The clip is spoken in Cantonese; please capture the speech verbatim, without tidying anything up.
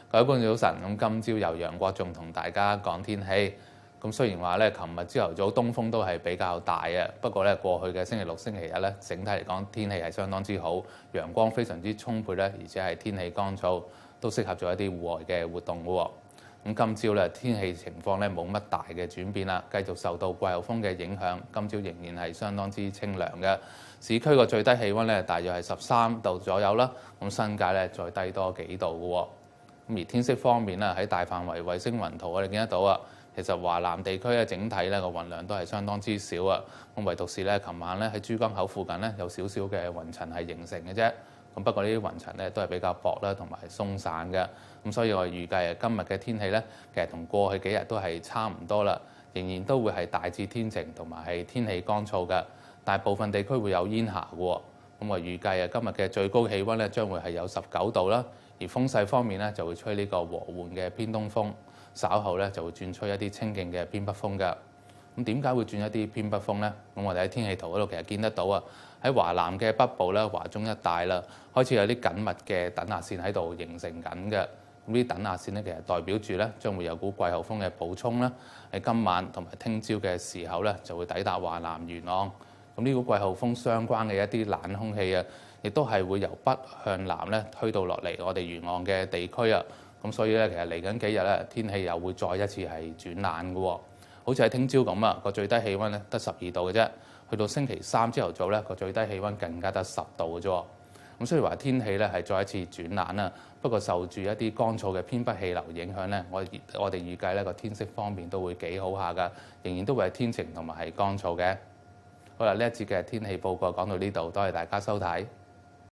各位觀眾早晨，咁今朝由楊國仲同大家講天氣。咁雖然話咧，琴日朝頭早東風都係比較大嘅，不過咧過去嘅星期六、星期日咧，整體嚟講天氣係相當之好，陽光非常之充沛咧，而且係天氣乾燥，都適合做一啲戶外嘅活動嘅喎。咁今朝咧天氣情況咧冇乜大嘅轉變啦，繼續受到季候風嘅影響，今朝仍然係相當之清涼嘅。市區個最低氣温咧大約係十三度左右啦，咁新界咧再低多幾度嘅喎。咁而天色方面咧，喺大範圍衛星雲圖我哋見得到啊，其實華南地區咧整體咧個雲量都係相當之少啊。咁唯獨是咧，琴晚咧喺珠江口附近咧有少少嘅雲層係形成嘅啫。咁不過呢啲雲層咧都係比較薄啦，同埋鬆散嘅。咁所以我預計啊，今日嘅天氣咧，其實同過去幾日都係差唔多啦，仍然都會係大致天晴同埋係天氣乾燥嘅。但係部分地區會有煙霞嘅喎。咁我預計啊，今日嘅最高氣温咧將會係有十九度啦。而風勢方面咧，就會吹呢個和緩嘅偏東風，稍後咧就會轉吹一啲清勁嘅偏北風㗎。咁點解會轉一啲偏北風呢？咁我哋喺天氣圖嗰度其實見得到啊，喺華南嘅北部咧、華中一帶啦，開始有啲緊密嘅等壓線喺度形成緊嘅。咁呢啲等壓線咧，其實代表住咧將會有股季候風嘅補充啦，喺今晚同埋聽朝嘅時候咧就會抵達華南沿岸。咁呢股季候風相關嘅一啲冷空氣啊，亦都係會由北向南咧推到落嚟我哋沿岸嘅地區啊。咁所以咧，其實嚟緊幾日咧，天氣又會再一次係轉冷嘅喎。好似喺聽朝咁啊，個最低氣温咧得十二度嘅啫。去到星期三朝頭早咧，個最低氣温更加得十度嘅啫。咁雖然話天氣咧係再一次轉冷啦，不過受住一啲乾燥嘅偏北氣流影響咧，我我哋預計咧個天色方面都會幾好下㗎，仍然都會係天晴同埋係乾燥嘅。好啦，呢一節嘅天氣報告講到呢度，多謝大家收睇。